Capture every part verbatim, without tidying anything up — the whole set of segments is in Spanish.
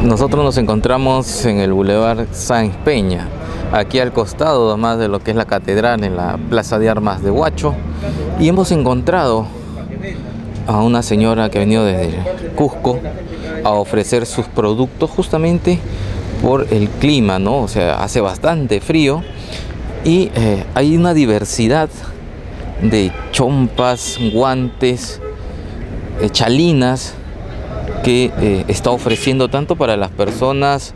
Nosotros nos encontramos en el Boulevard Sáenz Peña, aquí al costado además de lo que es la catedral, en la Plaza de Armas de Huacho, y hemos encontrado a una señora que ha venido desde Cusco a ofrecer sus productos justamente por el clima, ¿no? O sea, hace bastante frío y eh, hay una diversidad de chompas, guantes, eh, chalinas que eh, está ofreciendo tanto para las personas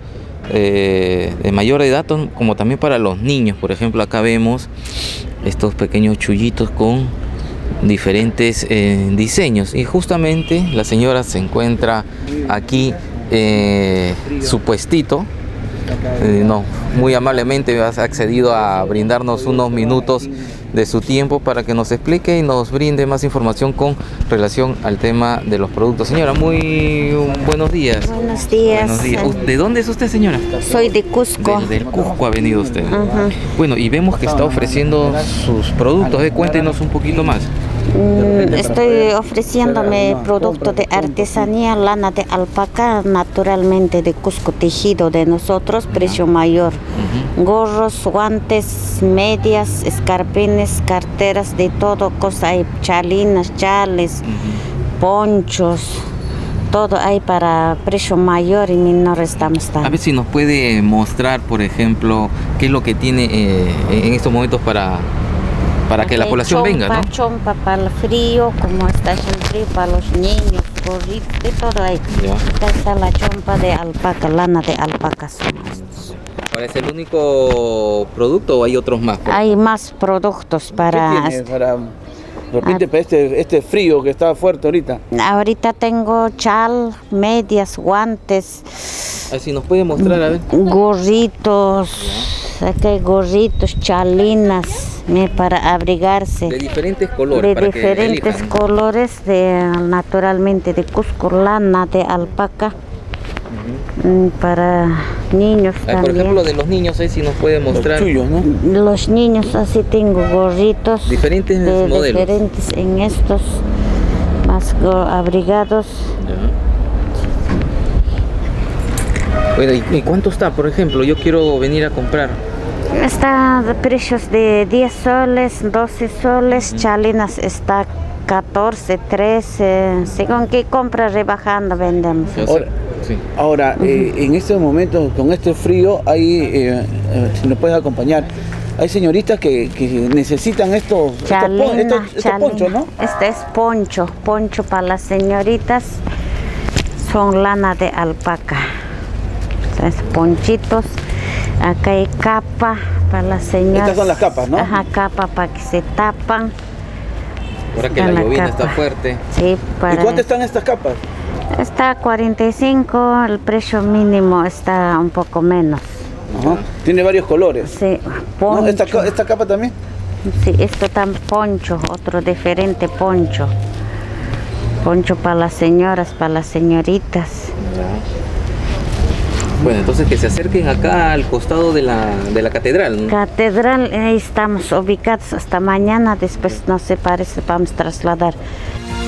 eh, de mayor edad como también para los niños. Por ejemplo, acá vemos estos pequeños chullitos con diferentes eh, diseños, y justamente la señora se encuentra aquí eh, su puestito. Eh, no, muy amablemente ha accedido a brindarnos unos minutos de su tiempo para que nos explique y nos brinde más información con relación al tema de los productos. Señora, muy buenos días. Buenos días. Buenos días. ¿De dónde es usted, señora? Soy de Cusco. Del, del Cusco ha venido usted. Ajá. Bueno, y vemos que está ofreciendo sus productos. ¿eh? Cuéntenos un poquito más. Mm, Estoy ofreciéndome producto de artesanía, lana de alpaca, naturalmente de Cusco, tejido de nosotros, precio mayor. Uh-huh. Gorros, guantes, medias, escarpines, carteras, de todo cosa hay, chalinas, chales, uh-huh. ponchos, todo hay para precio mayor y menor estamos dando. A ver si nos puede mostrar, por ejemplo, qué es lo que tiene eh, en estos momentos para... para que la población chompa, venga, ¿no? Chompa para el frío, como está el frío, para los niños, gorritos, de todo ahí. Ya. Acá está la chompa de alpaca, lana de alpaca son estos. ¿Es el único producto o hay otros más? Hay más productos para... ¿Qué tiene para, repite, para este, este frío que está fuerte ahorita? Ahorita tengo chal, medias, guantes. A ver si nos puede mostrar, a ver. Gorritos, aquí hay gorritos, chalinas, para abrigarse. De diferentes colores. De para diferentes que colores, de, naturalmente de Cusco, lana de alpaca. Uh-huh. Para niños ah, también. Por ejemplo, de los niños, ahí si nos puede mostrar. Los tuyos, ¿no? Los niños, así tengo gorritos. Diferentes de, modelos. Diferentes en estos, más abrigados. Ya. Bueno, ¿y, ¿y cuánto está? Por ejemplo, yo quiero venir a comprar. Está de precios de diez soles, doce soles, uh-huh. Chalinas está catorce, trece, según que compra rebajando vendemos. Ahora, sí. Ahora uh-huh. eh, en este momento, con este frío, hay, eh, eh, si nos puedes acompañar, hay señoritas que, que necesitan estos, Chalina, estos, pon, estos, estos ponchos, ¿no? Este es poncho, poncho para las señoritas, son lana de alpaca, es ponchitos. Acá hay capa para las señoras. Estas son las capas, ¿no? Ajá, capa para que se tapan. Ahora que la, la llovina está fuerte. Sí, para... ¿Y cuánto están estas capas? Está cuarenta y cinco, el precio mínimo está un poco menos. Ajá. Tiene varios colores. Sí, poncho. ¿No? ¿Esta, ¿Esta capa también? Sí, esto también poncho, otro diferente poncho. Poncho para las señoras, para las señoritas. Ya. Bueno, entonces que se acerquen acá al costado de la, de la catedral, ¿no? Catedral, ahí estamos ubicados hasta mañana, después no se parece, vamos a trasladar.